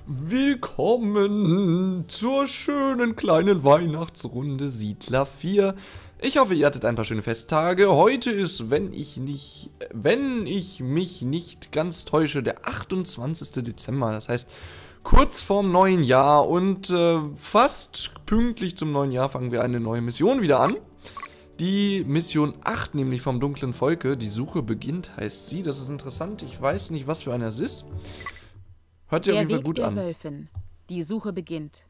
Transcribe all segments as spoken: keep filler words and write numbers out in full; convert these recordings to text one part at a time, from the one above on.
Willkommen zur schönen kleinen Weihnachtsrunde Siedler vier. Ich hoffe, ihr hattet ein paar schöne Festtage. Heute ist, wenn ich nicht, wenn ich mich nicht ganz täusche, der achtundzwanzigste Dezember. Das heißt, kurz vorm neuen Jahr und äh, fast pünktlich zum neuen Jahr fangen wir eine neue Mission wieder an. Die Mission acht, nämlich vom dunklen Volke. Die Suche beginnt, heißt sie. Das ist interessant. Ich weiß nicht, was für einer es ist. Hört sich auf jeden Fall gut an. Der Weg der Wölfin. Die Suche beginnt.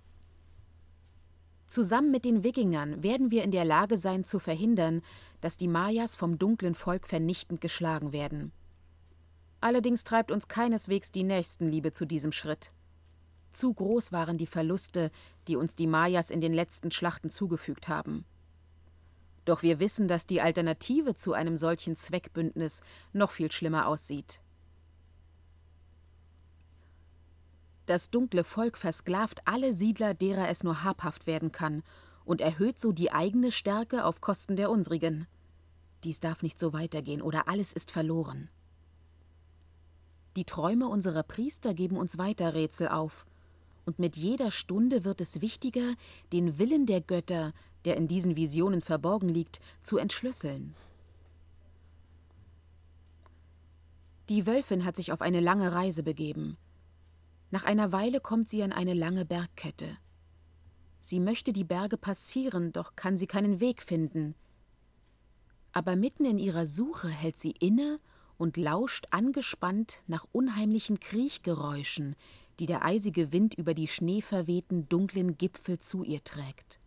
Zusammen mit den Wikingern werden wir in der Lage sein, zu verhindern, dass die Mayas vom dunklen Volk vernichtend geschlagen werden. Allerdings treibt uns keineswegs die Nächstenliebe zu diesem Schritt. Zu groß waren die Verluste, die uns die Mayas in den letzten Schlachten zugefügt haben. Doch wir wissen, dass die Alternative zu einem solchen Zweckbündnis noch viel schlimmer aussieht. Das dunkle Volk versklavt alle Siedler, derer es nur habhaft werden kann, und erhöht so die eigene Stärke auf Kosten der unsrigen. Dies darf nicht so weitergehen, oder alles ist verloren. Die Träume unserer Priester geben uns weiter Rätsel auf, und mit jeder Stunde wird es wichtiger, den Willen der Götter, der in diesen Visionen verborgen liegt, zu entschlüsseln. Die Wölfin hat sich auf eine lange Reise begeben. Nach einer Weile kommt sie an eine lange Bergkette. Sie möchte die Berge passieren, doch kann sie keinen Weg finden. Aber mitten in ihrer Suche hält sie inne und lauscht angespannt nach unheimlichen Kriechgeräuschen, die der eisige Wind über die schneeverwehten, dunklen Gipfel zu ihr trägt.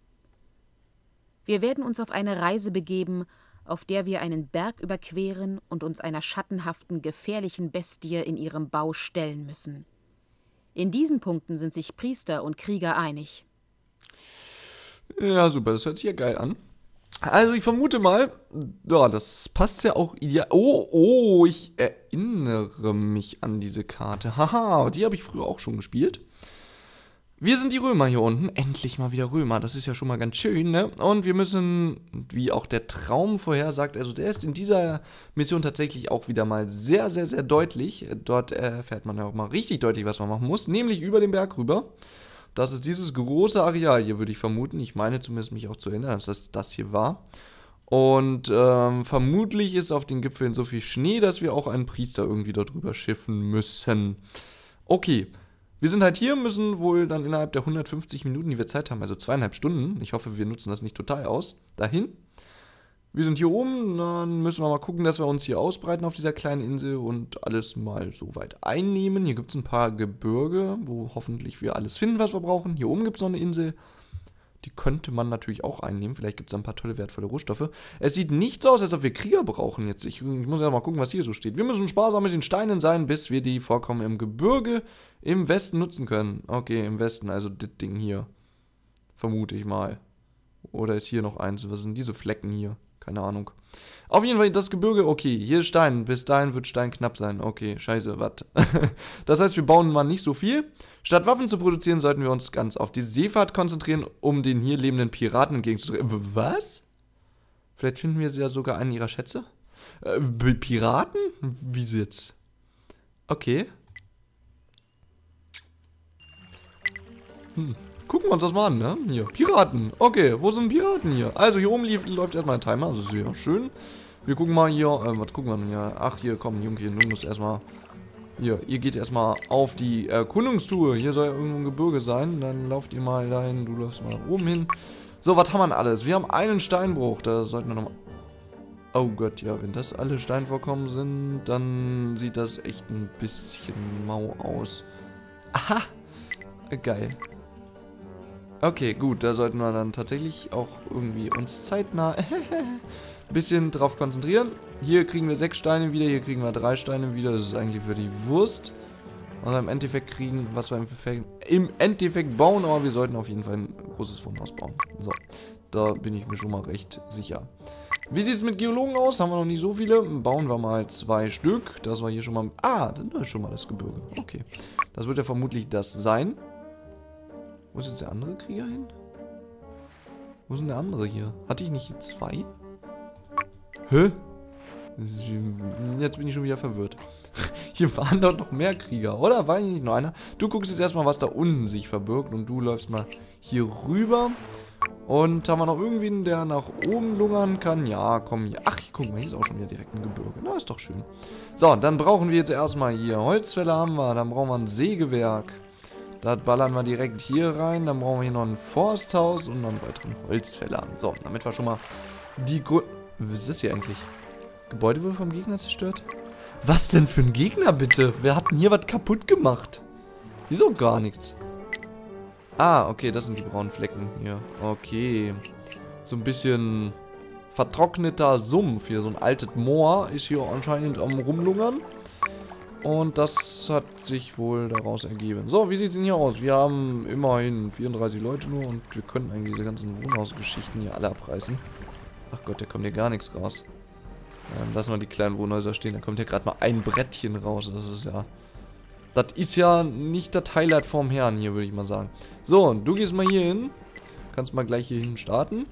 Wir werden uns auf eine Reise begeben, auf der wir einen Berg überqueren und uns einer schattenhaften, gefährlichen Bestie in ihrem Bau stellen müssen. In diesen Punkten sind sich Priester und Krieger einig. Ja, super, das hört sich ja geil an. Also ich vermute mal, ja, das passt ja auch ideal. Oh, oh, ich erinnere mich an diese Karte. Haha, die habe ich früher auch schon gespielt. Wir sind die Römer hier unten. Endlich mal wieder Römer. Das ist ja schon mal ganz schön, ne? Und wir müssen, wie auch der Traum vorhersagt, also der ist in dieser Mission tatsächlich auch wieder mal sehr, sehr, sehr deutlich. Dort erfährt man ja auch mal richtig deutlich, was man machen muss. Nämlich über den Berg rüber. Das ist dieses große Areal hier, würde ich vermuten. Ich meine zumindest mich auch zu erinnern, dass das das hier war. Und ähm, vermutlich ist auf den Gipfeln so viel Schnee, dass wir auch einen Priester irgendwie dort drüber schiffen müssen. Okay. Wir sind halt hier, müssen wohl dann innerhalb der hundertfünfzig Minuten, die wir Zeit haben, also zweieinhalb Stunden, ich hoffe, wir nutzen das nicht total aus, dahin. Wir sind hier oben, dann müssen wir mal gucken, dass wir uns hier ausbreiten auf dieser kleinen Insel und alles mal so weit einnehmen. Hier gibt es ein paar Gebirge, wo hoffentlich wir alles finden, was wir brauchen. Hier oben gibt es noch eine Insel, die könnte man natürlich auch einnehmen. Vielleicht gibt es ein paar tolle, wertvolle Rohstoffe. Es sieht nicht so aus, als ob wir Krieger brauchen jetzt. Ich, ich muss ja mal gucken, was hier so steht. Wir müssen sparsam mit den Steinen sein, bis wir die Vorkommen im Gebirge im Westen nutzen können. Okay, im Westen, also das Ding hier. Vermute ich mal. Oder ist hier noch eins? Was sind diese Flecken hier? Keine Ahnung. Auf jeden Fall das Gebirge, okay, hier ist Stein. Bis dahin wird Stein knapp sein. Okay, scheiße, was? Das heißt, wir bauen mal nicht so viel. Statt Waffen zu produzieren, sollten wir uns ganz auf die Seefahrt konzentrieren, um den hier lebenden Piraten entgegenzutreten. Was? Vielleicht finden wir ja sogar einen ihrer Schätze? Äh, Piraten? Wie jetzt? Okay. Hm. Gucken wir uns das mal an, ne? Hier, Piraten. Okay, wo sind Piraten hier? Also hier oben lief, läuft erstmal ein Timer, also sehr schön. Wir gucken mal hier, äh, was gucken wir denn hier? Ach, hier, komm, Junge, du musst erstmal, hier, ihr geht erstmal auf die Erkundungstour. Hier soll ja irgendwo ein Gebirge sein, dann lauft ihr mal dahin, du läufst mal oben hin. So, was haben wir denn alles? Wir haben einen Steinbruch, da sollten wir nochmal... Oh Gott, ja, wenn das alle Steinvorkommen sind, dann sieht das echt ein bisschen mau aus. Aha! Geil. Okay, gut, da sollten wir dann tatsächlich auch irgendwie uns zeitnah ein bisschen drauf konzentrieren. Hier kriegen wir sechs Steine wieder, hier kriegen wir drei Steine wieder. Das ist eigentlich für die Wurst. Und im Endeffekt kriegen, was wir im Endeffekt, im Endeffekt bauen, aber wir sollten auf jeden Fall ein großes Wohnhaus bauen. So, da bin ich mir schon mal recht sicher. Wie sieht es mit Geologen aus? Haben wir noch nicht so viele. Bauen wir mal zwei Stück. Das war hier schon mal... Ah, da ist schon mal das Gebirge. Okay, das wird ja vermutlich das sein. Wo ist jetzt der andere Krieger hin? Wo ist denn der andere hier? Hatte ich nicht zwei? Hä? Jetzt bin ich schon wieder verwirrt. Hier waren doch noch mehr Krieger, oder? War hier nicht nur einer? Du guckst jetzt erstmal, was da unten sich verbirgt. Und du läufst mal hier rüber. Und haben wir noch irgendwen, der nach oben lungern kann? Ja, komm hier. Ach, guck mal, hier ist auch schon wieder direkt ein Gebirge. Na, ist doch schön. So, dann brauchen wir jetzt erstmal hier Holzfäller haben wir. Dann brauchen wir ein Sägewerk. Das ballern wir direkt hier rein. Dann brauchen wir hier noch ein Forsthaus und noch einen weiteren Holzfäller. So, damit wir schon mal die Grund... Was ist das hier eigentlich? Gebäude wurde vom Gegner zerstört? Was denn für ein Gegner, bitte? Wer hat denn hier was kaputt gemacht? Wieso gar nichts? Ah, okay, das sind die braunen Flecken hier. Okay. So ein bisschen vertrockneter Sumpf hier. So ein altes Moor ist hier anscheinend am Rumlungern. Und das hat sich wohl daraus ergeben. So, wie sieht es denn hier aus? Wir haben immerhin vierunddreißig Leute nur und wir können eigentlich diese ganzen Wohnhausgeschichten hier alle abreißen. Ach Gott, da kommt hier gar nichts raus. Dann lassen wir die kleinen Wohnhäuser stehen. Da kommt hier gerade mal ein Brettchen raus. Das ist ja... Das ist ja nicht das Highlight vom Herrn hier, würde ich mal sagen. So, du gehst mal hier hin. Kannst mal gleich hier hin starten.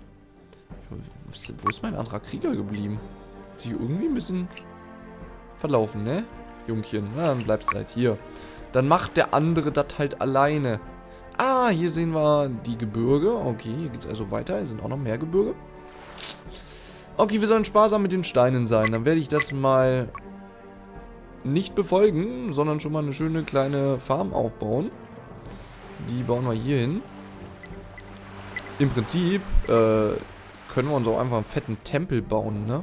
Wo ist mein anderer Krieger geblieben? Hat sich irgendwie ein bisschen verlaufen, ne? Jungchen, na, dann bleibst du halt hier. Dann macht der andere das halt alleine. Ah, hier sehen wir die Gebirge. Okay, hier geht es also weiter. Hier sind auch noch mehr Gebirge. Okay, wir sollen sparsam mit den Steinen sein. Dann werde ich das mal nicht befolgen, sondern schon mal eine schöne kleine Farm aufbauen. Die bauen wir hier hin. Im Prinzip äh, können wir uns auch einfach einen fetten Tempel bauen, ne?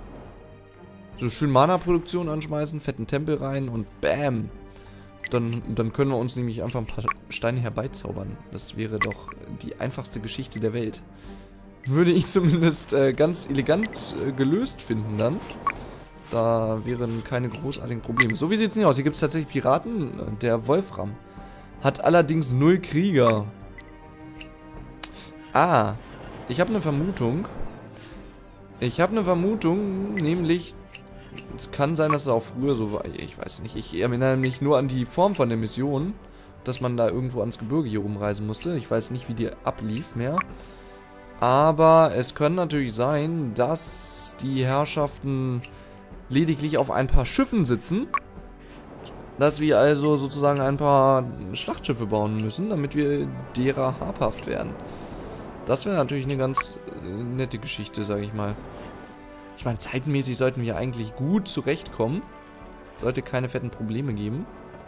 So schön Mana-Produktion anschmeißen, fetten Tempel rein und bam. Dann, dann können wir uns nämlich einfach ein paar Steine herbeizaubern. Das wäre doch die einfachste Geschichte der Welt. Würde ich zumindest äh, ganz elegant äh, gelöst finden dann. Da wären keine großartigen Probleme. So, wie sieht es denn aus? Hier gibt es tatsächlich Piraten. Der Wolfram hat allerdings null Krieger. Ah, ich habe eine Vermutung. Ich habe eine Vermutung, nämlich... Es kann sein, dass es auch früher so war. Ich weiß nicht. Ich erinnere mich nur an die Form von der Mission, dass man da irgendwo ans Gebirge hier rumreisen musste. Ich weiß nicht, wie die ablief mehr. Aber es kann natürlich sein, dass die Herrschaften lediglich auf ein paar Schiffen sitzen. Dass wir also sozusagen ein paar Schlachtschiffe bauen müssen, damit wir derer habhaft werden. Das wäre natürlich eine ganz äh, nette Geschichte, sage ich mal. Ich meine, zeitmäßig sollten wir eigentlich gut zurechtkommen. Sollte keine fetten Probleme geben.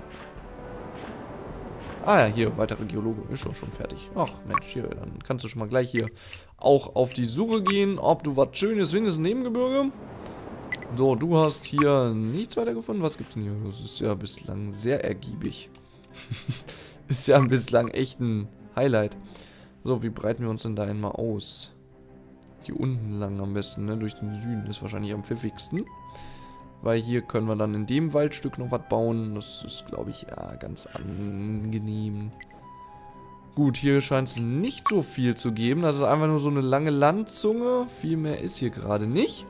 Ah ja, hier, weitere Geologe. Ist schon schon fertig. Ach, Mensch, hier, dann kannst du schon mal gleich hier auch auf die Suche gehen, ob du was Schönes findest im Nebengebirge. So, du hast hier nichts weiter gefunden. Was gibt's denn hier? Das ist ja bislang sehr ergiebig. Ist ja bislang echt ein Highlight. So, wie breiten wir uns denn da einmal aus? Hier unten lang am besten, ne? Durch den Süden ist wahrscheinlich am pfiffigsten. Weil hier können wir dann in dem Waldstück noch was bauen. Das ist, glaube ich, ja, ganz angenehm. Gut, hier scheint es nicht so viel zu geben. Das ist einfach nur so eine lange Landzunge. Viel mehr ist hier gerade nicht.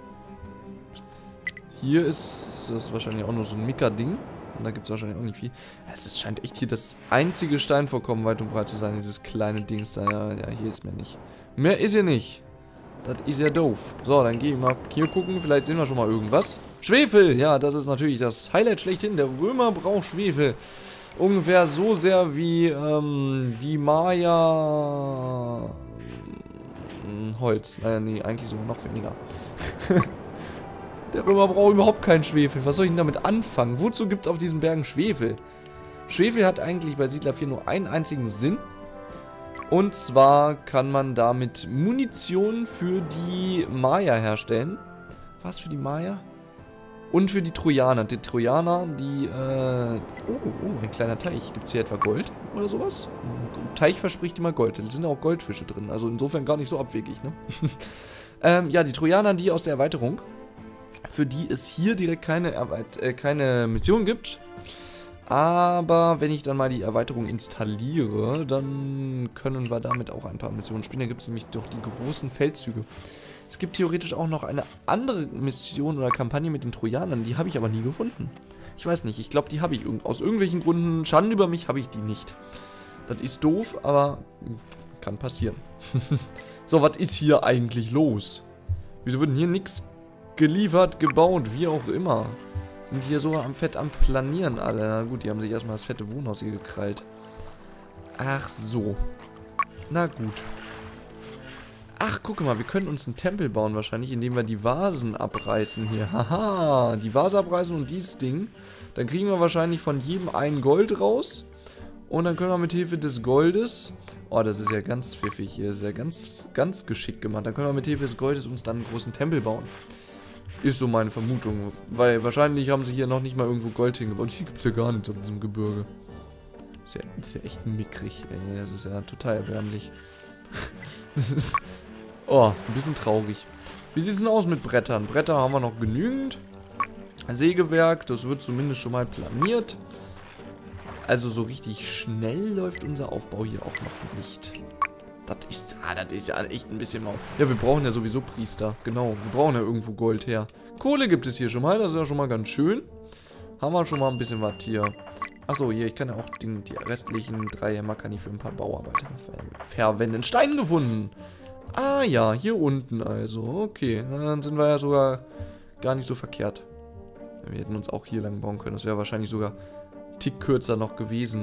Hier ist das ist wahrscheinlich auch nur so ein Mika-Ding. Und da gibt es wahrscheinlich auch nicht viel. Es ist, scheint echt hier das einzige Steinvorkommen weit und breit zu sein. Dieses kleine Dings da. Ja, ja, hier ist mehr nicht. Mehr ist hier nicht. Das ist ja doof. So, dann gehe ich mal hier gucken. Vielleicht sehen wir schon mal irgendwas. Schwefel! Ja, das ist natürlich das Highlight schlechthin. Der Römer braucht Schwefel. Ungefähr so sehr wie ähm, die Maya... Holz. Naja, nee, eigentlich sogar noch weniger. Der Römer braucht überhaupt keinen Schwefel. Was soll ich denn damit anfangen? Wozu gibt es auf diesen Bergen Schwefel? Schwefel hat eigentlich bei Siedler vier nur einen einzigen Sinn. Und zwar kann man damit Munition für die Maya herstellen. Was für die Maya? Und für die Trojaner. Die Trojaner, die, äh... Oh, oh, ein kleiner Teich. Gibt es hier etwa Gold oder sowas? Ein Teich verspricht immer Gold. Da sind auch Goldfische drin. Also insofern gar nicht so abwegig, ne? ähm, ja, die Trojaner, die aus der Erweiterung, für die es hier direkt keine, Erweit äh, keine Mission gibt. Aber wenn ich dann mal die Erweiterung installiere, dann können wir damit auch ein paar Missionen spielen. Da gibt es nämlich doch die großen Feldzüge. Es gibt theoretisch auch noch eine andere Mission oder Kampagne mit den Trojanern. Die habe ich aber nie gefunden. Ich weiß nicht, ich glaube, die habe ich aus irgendwelchen Gründen. Schande über mich, habe ich die nicht. Das ist doof, aber kann passieren. So, was ist hier eigentlich los? Wieso wird denn hier nichts geliefert, gebaut, wie auch immer? Sind hier so am Fett am Planieren alle. Na gut, die haben sich erstmal das fette Wohnhaus hier gekrallt. Ach so. Na gut. Ach, guck mal, wir können uns einen Tempel bauen wahrscheinlich, indem wir die Vasen abreißen hier. Haha, die Vase abreißen und dieses Ding. Dann kriegen wir wahrscheinlich von jedem ein Gold raus. Und dann können wir mit Hilfe des Goldes... Oh, das ist ja ganz pfiffig hier. Das ist ja ganz, ganz geschickt gemacht. Dann können wir mit Hilfe des Goldes uns dann einen großen Tempel bauen. Ist so meine Vermutung. Weil wahrscheinlich haben sie hier noch nicht mal irgendwo Gold hingebaut. Hier gibt es ja gar nichts auf diesem Gebirge. Ist ja, ist ja echt mickrig, ey. Das ist ja total erbärmlich. Das ist... Oh, ein bisschen traurig. Wie sieht es denn aus mit Brettern? Bretter haben wir noch genügend. Sägewerk, das wird zumindest schon mal planiert. Also so richtig schnell läuft unser Aufbau hier auch noch nicht. Das ist, ah, das ist ja echt ein bisschen mau. Ja, wir brauchen ja sowieso Priester. Genau, wir brauchen ja irgendwo Gold her. Kohle gibt es hier schon mal, das ist ja schon mal ganz schön. Haben wir schon mal ein bisschen was hier. Achso, hier, ich kann ja auch den, die restlichen drei Hämmer kann ich für ein paar Bauarbeiter ver verwenden. Stein gefunden! Ah ja, hier unten also. Okay, dann sind wir ja sogar gar nicht so verkehrt. Wir hätten uns auch hier lang bauen können. Das wäre wahrscheinlich sogar ein Tick kürzer noch gewesen.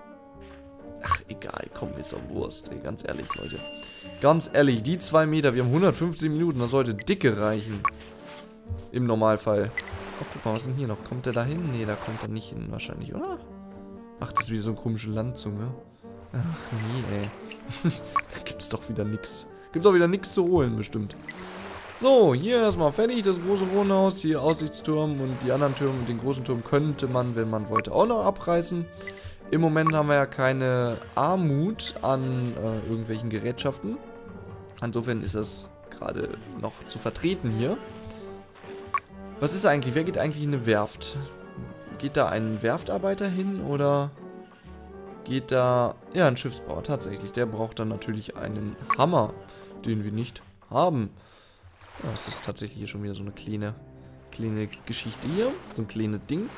Ach, egal. Komm, ist doch Wurst. Ey, ganz ehrlich, Leute. Ganz ehrlich, die zwei Meter, wir haben hundertfünfzehn Minuten. Das sollte dicke reichen. Im Normalfall. Oh, guck mal, was ist denn hier noch? Kommt der da hin? Nee, da kommt er nicht hin wahrscheinlich, oder? Ach, das ist wieder so eine komische Landzunge. Ach, nee, ey. Da gibt's doch wieder nix. Gibt's auch wieder nichts zu holen, bestimmt. So, hier erstmal fertig, das große Wohnhaus, hier Aussichtsturm und die anderen Türme, den großen Turm könnte man, wenn man wollte, auch noch abreißen. Im Moment haben wir ja keine Armut an äh, irgendwelchen Gerätschaften. Insofern ist das gerade noch zu vertreten hier. Was ist eigentlich, wer geht eigentlich in eine Werft? Geht da ein Werftarbeiter hin oder geht da, ja, ein Schiffsbauer tatsächlich. Der braucht dann natürlich einen Hammer, den wir nicht haben. Ja, das ist tatsächlich hier schon wieder so eine kleine, kleine Geschichte hier. So ein kleines Ding.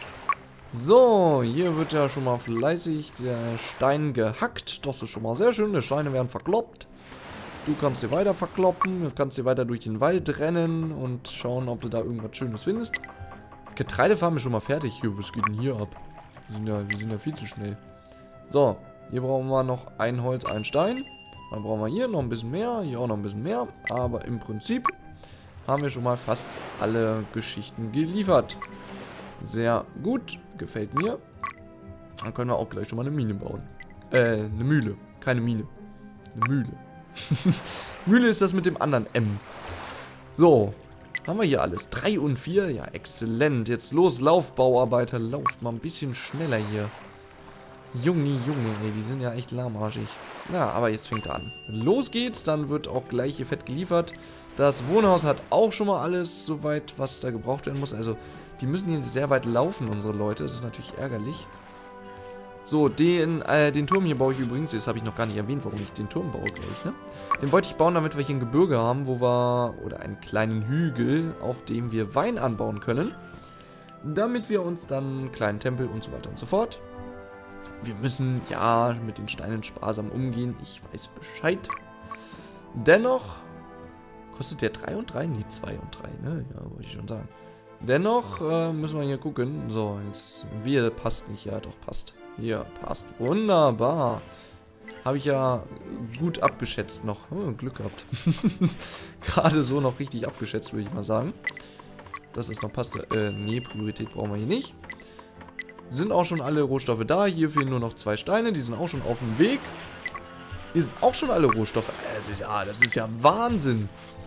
So, hier wird ja schon mal fleißig der Stein gehackt. Das ist schon mal sehr schön. Die Steine werden verkloppt. Du kannst hier weiter verkloppen. Du kannst hier weiter durch den Wald rennen und schauen, ob du da irgendwas Schönes findest. Getreidefarm ist schon mal fertig. Hier, was geht denn hier ab? Wir sind ja, wir sind ja viel zu schnell. So, hier brauchen wir noch ein Holz, ein Stein. Dann brauchen wir hier noch ein bisschen mehr, hier auch noch ein bisschen mehr. Aber im Prinzip haben wir schon mal fast alle Geschichten geliefert. Sehr gut, gefällt mir. Dann können wir auch gleich schon mal eine Mine bauen. Äh, eine Mühle, keine Mine. Eine Mühle. Mühle ist das mit dem anderen M. So, haben wir hier alles. drei und vier, ja, exzellent. Jetzt los, lauf, Bauarbeiter, lauft mal ein bisschen schneller hier. Junge, Junge, ey, die sind ja echt lahmarschig. Ja, aber jetzt fängt er an. Los geht's, dann wird auch gleich hier fett geliefert. Das Wohnhaus hat auch schon mal alles soweit, was da gebraucht werden muss. Also, die müssen hier sehr weit laufen, unsere Leute. Das ist natürlich ärgerlich. So, den, äh, den Turm hier baue ich übrigens. Das habe ich noch gar nicht erwähnt, warum ich den Turm baue gleich, ne? Den wollte ich bauen, damit wir hier ein Gebirge haben, wo wir, oder einen kleinen Hügel, auf dem wir Wein anbauen können. Damit wir uns dann einen kleinen Tempel und so weiter und so fort. Wir müssen, ja, mit den Steinen sparsam umgehen. Ich weiß Bescheid. Dennoch, kostet der drei und drei? Nee, zwei und drei, ne? Ja, wollte ich schon sagen. Dennoch äh, müssen wir hier gucken. So, jetzt, wir, passt nicht. Ja, doch, passt. Hier, passt. Wunderbar. Habe ich ja gut abgeschätzt noch. Oh, Glück gehabt. Gerade so noch richtig abgeschätzt, würde ich mal sagen. Dass es noch passt. Äh, nee, Priorität brauchen wir hier nicht. Sind auch schon alle Rohstoffe da. Hier fehlen nur noch zwei Steine. Die sind auch schon auf dem Weg. Hier sind auch schon alle Rohstoffe. Das ist ja, das ist ja Wahnsinn.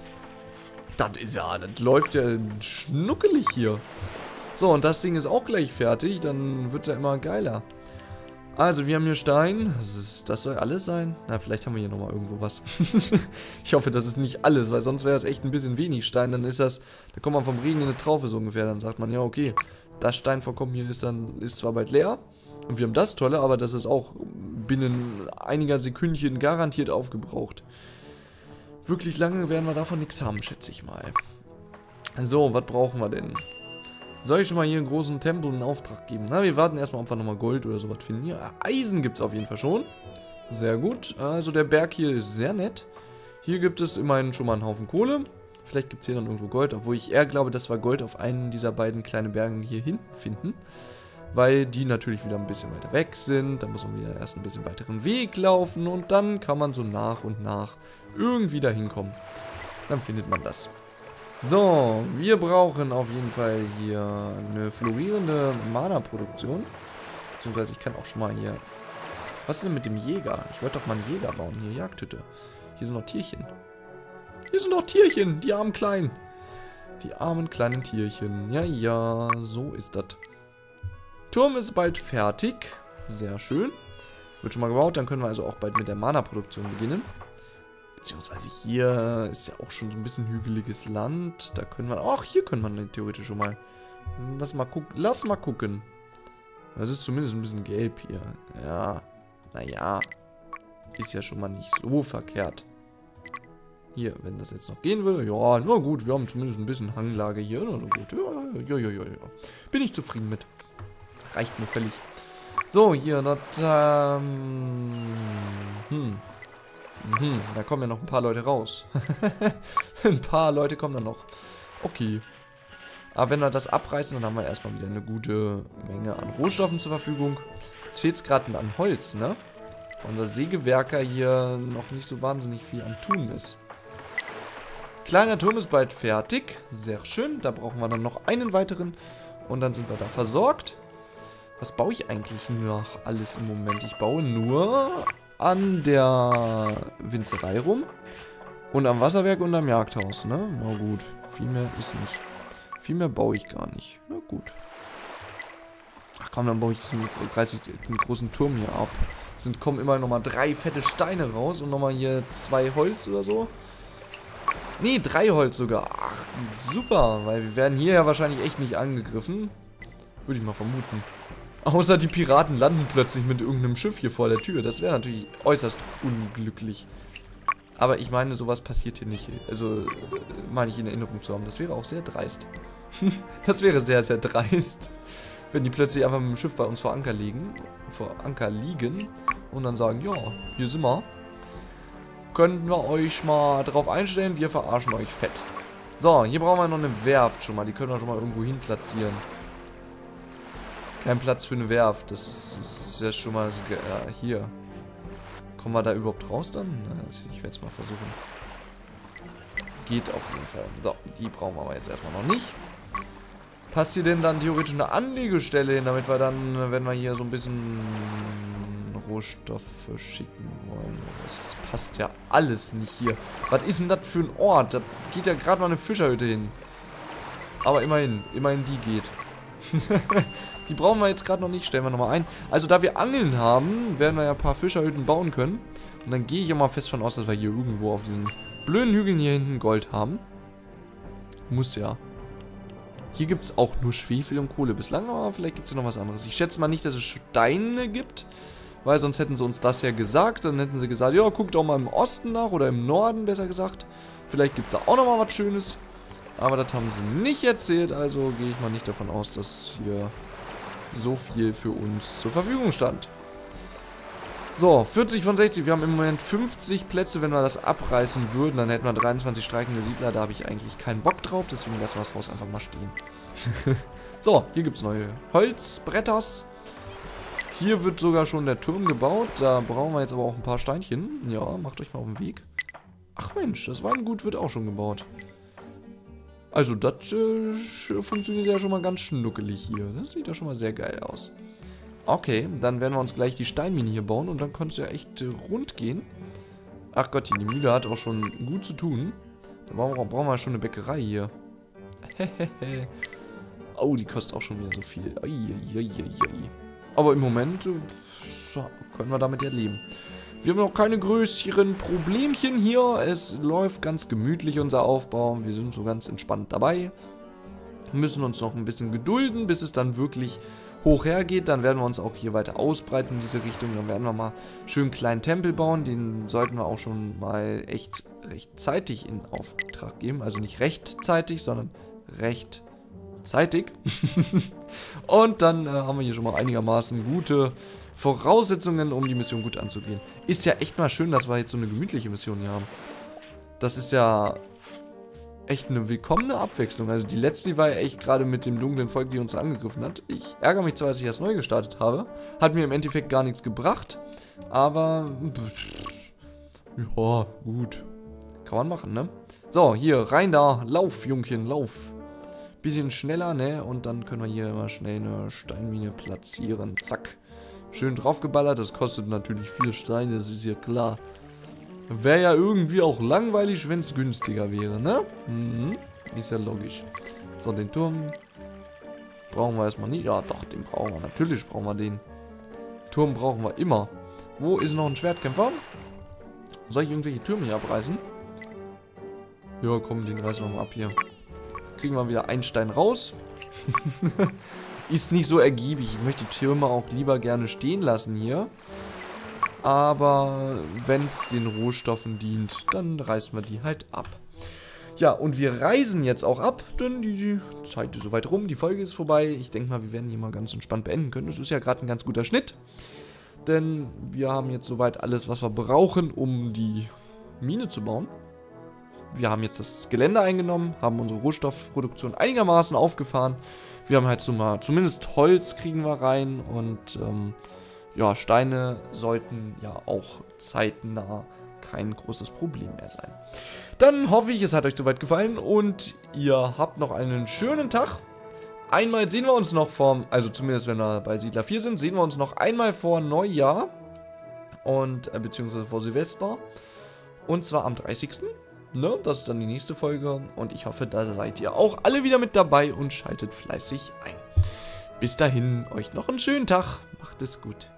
Das ist ja, das läuft ja schnuckelig hier. So, und das Ding ist auch gleich fertig. Dann wird es ja immer geiler. Also, wir haben hier Stein. Das, ist, das soll alles sein. Na, vielleicht haben wir hier nochmal irgendwo was. Ich hoffe, das ist nicht alles, weil sonst wäre es echt ein bisschen wenig Stein. Dann ist das, da kommt man vom Regen in eine Traufe so ungefähr. Dann sagt man, ja, okay, das Steinvorkommen hier ist dann ist zwar bald leer. Und wir haben das Tolle, aber das ist auch binnen einiger Sekündchen garantiert aufgebraucht. Wirklich lange werden wir davon nichts haben, schätze ich mal. So, was brauchen wir denn? Soll ich schon mal hier einen großen Tempel in Auftrag geben? Na, wir warten erstmal, ob wir nochmal Gold oder sowas finden. Hier, Eisen gibt es auf jeden Fall schon. Sehr gut. Also der Berg hier ist sehr nett. Hier gibt es immerhin schon mal einen Haufen Kohle. Vielleicht gibt es hier dann irgendwo Gold, obwohl ich eher glaube, dass wir Gold auf einen dieser beiden kleinen Bergen hier hinten finden. Weil die natürlich wieder ein bisschen weiter weg sind. Da muss man wieder erst ein bisschen weiteren Weg laufen und dann kann man so nach und nach irgendwie da hinkommen. Dann findet man das. So, wir brauchen auf jeden Fall hier eine florierende Mana-Produktion. Beziehungsweise ich kann auch schon mal hier... Was ist denn mit dem Jäger? Ich wollte doch mal einen Jäger bauen. Hier, Jagdhütte. Hier sind noch Tierchen. Hier sind noch Tierchen, die armen Kleinen. Die armen kleinen Tierchen. Ja, ja, so ist das. Turm ist bald fertig. Sehr schön. Wird schon mal gebaut, dann können wir also auch bald mit der Mana-Produktion beginnen. Beziehungsweise hier ist ja auch schon so ein bisschen hügeliges Land. Da können wir... Ach, hier können wir theoretisch schon mal... Lass mal gucken. Lass mal gucken. Das ist zumindest ein bisschen gelb hier. Ja. Naja. Ist ja schon mal nicht so verkehrt. Hier, wenn das jetzt noch gehen würde. Ja, na gut. Wir haben zumindest ein bisschen Hanglage hier. Na gut. Ja, ja, ja, ja. Bin ich zufrieden mit. Reicht mir völlig. So, hier, das... Ähm, hm. Mhm, da kommen ja noch ein paar Leute raus. Ein paar Leute kommen dann noch. Okay. Aber wenn wir das abreißen, dann haben wir erstmal wieder eine gute Menge an Rohstoffen zur Verfügung. Jetzt fehlt es gerade an Holz, ne? Unser Sägewerker hier noch nicht so wahnsinnig viel am Tun ist. Kleiner Turm ist bald fertig. Sehr schön. Da brauchen wir dann noch einen weiteren. Und dann sind wir da versorgt. Was baue ich eigentlich noch alles im Moment? Ich baue nur... an der Winzerei rum und am Wasserwerk und am Jagdhaus, ne? Na gut, viel mehr ist nicht. Viel mehr baue ich gar nicht. Na gut. Ach komm, dann baue ich diesen, reiße ich den großen Turm hier ab. Es sind, kommen immer nochmal drei fette Steine raus und nochmal hier zwei Holz oder so. Nee, drei Holz sogar. Ach, super, weil wir werden hier ja wahrscheinlich echt nicht angegriffen. Würde ich mal vermuten. Außer die Piraten landen plötzlich mit irgendeinem Schiff hier vor der Tür. Das wäre natürlich äußerst unglücklich. Aber ich meine, sowas passiert hier nicht. Also, äh, meine ich in Erinnerung zu haben. Das wäre auch sehr dreist. Das wäre sehr, sehr dreist. Wenn die plötzlich einfach mit dem Schiff bei uns vor Anker liegen. Vor Anker liegen. Und dann sagen, ja, hier sind wir. Könnten wir euch mal drauf einstellen, wir verarschen euch fett. So, hier brauchen wir noch eine Werft schon mal. Die können wir schon mal irgendwo hin platzieren. Kein Platz für eine Werft. Das ist, ist ja schon mal... Ja, hier. Kommen wir da überhaupt raus dann? Ich werde es mal versuchen. Geht auf jeden Fall. So, die brauchen wir aber jetzt erstmal noch nicht. Passt hier denn dann theoretisch eine Anlegestelle hin, damit wir dann, wenn wir hier so ein bisschen Rohstoffe schicken wollen. Das passt ja alles nicht hier. Was ist denn das für ein Ort? Da geht ja gerade mal eine Fischerhütte hin. Aber immerhin, immerhin die geht. Die brauchen wir jetzt gerade noch nicht, stellen wir nochmal ein. Also da wir Angeln haben, werden wir ja ein paar Fischerhütten bauen können. Und dann gehe ich auch mal fest von aus, dass wir hier irgendwo auf diesen blöden Hügeln hier hinten Gold haben. Muss ja. Hier gibt es auch nur Schwefel und Kohle bislang, aber vielleicht gibt es ja noch was anderes. Ich schätze mal nicht, dass es Steine gibt, weil sonst hätten sie uns das ja gesagt. Dann hätten sie gesagt, ja, guckt doch mal im Osten nach oder im Norden, besser gesagt. Vielleicht gibt es da auch noch mal was Schönes. Aber das haben sie nicht erzählt, also gehe ich mal nicht davon aus, dass hier so viel für uns zur Verfügung stand. So, vierzig von sechzig. Wir haben im Moment fünfzig Plätze. Wenn wir das abreißen würden, dann hätten wir dreiundzwanzig streikende Siedler. Da habe ich eigentlich keinen Bock drauf, deswegen lassen wir das Haus einfach mal stehen. So, hier gibt es neue Holzbretters. Hier wird sogar schon der Turm gebaut. Da brauchen wir jetzt aber auch ein paar Steinchen. Ja, macht euch mal auf den Weg. Ach Mensch, das Weingut wird auch schon gebaut. Also das äh, funktioniert ja schon mal ganz schnuckelig hier. Das sieht ja schon mal sehr geil aus. Okay, dann werden wir uns gleich die Steinmine hier bauen und dann kann es ja echt äh, rund gehen. Ach Gottchen, die Mühle hat auch schon gut zu tun. Da brauchen wir, brauchen wir schon eine Bäckerei hier. Hehehe. Oh, die kostet auch schon wieder so viel. Eieieiei. Aber im Moment äh, können wir damit ja leben. Wir haben noch keine größeren Problemchen hier. Es läuft ganz gemütlich, unser Aufbau. Wir sind so ganz entspannt dabei. Wir müssen uns noch ein bisschen gedulden, bis es dann wirklich hoch hergeht. Dann werden wir uns auch hier weiter ausbreiten in diese Richtung. Dann werden wir mal schön einen kleinen Tempel bauen. Den sollten wir auch schon mal echt rechtzeitig in Auftrag geben. Also nicht rechtzeitig, sondern rechtzeitig. Und dann äh, haben wir hier schon mal einigermaßen gute Voraussetzungen, um die Mission gut anzugehen. Ist ja echt mal schön, dass wir jetzt so eine gemütliche Mission hier haben. Das ist ja echt eine willkommene Abwechslung. Also die letzte, die war ja echt gerade mit dem dunklen Volk, die uns angegriffen hat. Ich ärgere mich zwar, dass ich erst neu gestartet habe. Hat mir im Endeffekt gar nichts gebracht. Aber, ja, gut. Kann man machen, ne? So, hier, rein da. Lauf, Jungchen, lauf. Bisschen schneller, ne? Und dann können wir hier immer schnell eine Steinmine platzieren. Zack. Schön draufgeballert. Das kostet natürlich vier Steine, das ist ja klar. Wäre ja irgendwie auch langweilig, wenn es günstiger wäre, ne? Mhm. Ist ja logisch. So, den Turm brauchen wir erstmal nicht. Ja, doch, den brauchen wir. Natürlich brauchen wir den. Turm brauchen wir immer. Wo ist noch ein Schwertkämpfer? Soll ich irgendwelche Türme hier abreißen? Ja, komm, den reißen wir mal ab hier. Kriegen wir wieder einen Stein raus. Ist nicht so ergiebig. Ich möchte die Türme auch lieber gerne stehen lassen hier. Aber wenn es den Rohstoffen dient, dann reißen wir die halt ab. Ja, und wir reisen jetzt auch ab, denn die Zeit ist soweit rum, die Folge ist vorbei. Ich denke mal, wir werden hier mal ganz entspannt beenden können. Das ist ja gerade ein ganz guter Schnitt. Denn wir haben jetzt soweit alles, was wir brauchen, um die Mine zu bauen. Wir haben jetzt das Gelände eingenommen, haben unsere Rohstoffproduktion einigermaßen aufgefahren. Wir haben halt so mal, zumindest Holz kriegen wir rein und ähm, ja, Steine sollten ja auch zeitnah kein großes Problem mehr sein. Dann hoffe ich, es hat euch soweit gefallen und ihr habt noch einen schönen Tag. Einmal sehen wir uns noch vor, also zumindest wenn wir bei Siedler vier sind, sehen wir uns noch einmal vor Neujahr und äh, beziehungsweise vor Silvester und zwar am dreißigsten Ne, das ist dann die nächste Folge und ich hoffe, da seid ihr auch alle wieder mit dabei und schaltet fleißig ein. Bis dahin, euch noch einen schönen Tag, macht es gut.